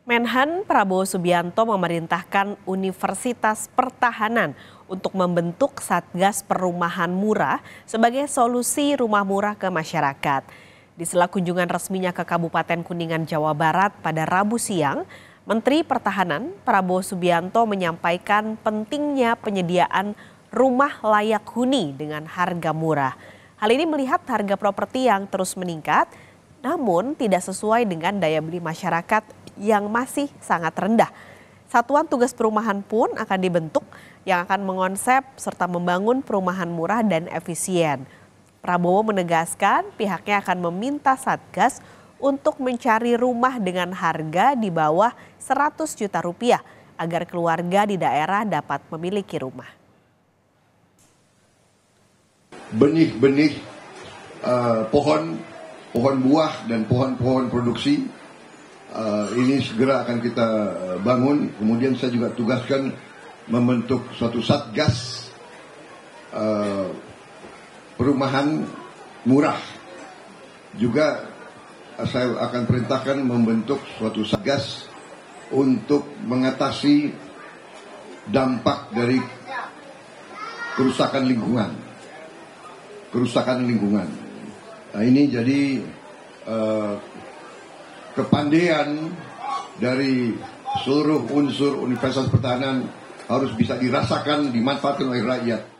Menhan Prabowo Subianto memerintahkan Universitas Pertahanan untuk membentuk Satgas Perumahan Murah sebagai solusi rumah murah ke masyarakat. Di sela kunjungan resminya ke Kabupaten Kuningan, Jawa Barat pada Rabu siang, Menteri Pertahanan Prabowo Subianto menyampaikan pentingnya penyediaan rumah layak huni dengan harga murah. Hal ini melihat harga properti yang terus meningkat, namun tidak sesuai dengan daya beli masyarakat yang masih sangat rendah. Satuan Tugas Perumahan pun akan dibentuk yang akan mengonsep serta membangun perumahan murah dan efisien. Prabowo menegaskan pihaknya akan meminta Satgas untuk mencari rumah dengan harga di bawah 100 juta rupiah agar keluarga di daerah dapat memiliki rumah. Benih-benih pohon buah dan pohon-pohon produksi ini segera akan kita bangun. Kemudian saya juga tugaskan membentuk suatu satgas perumahan murah. Juga saya akan perintahkan membentuk suatu satgas untuk mengatasi dampak dari kerusakan lingkungan. Nah, ini jadi kepandaian dari seluruh unsur Universitas Pertahanan harus bisa dirasakan, dimanfaatkan oleh rakyat.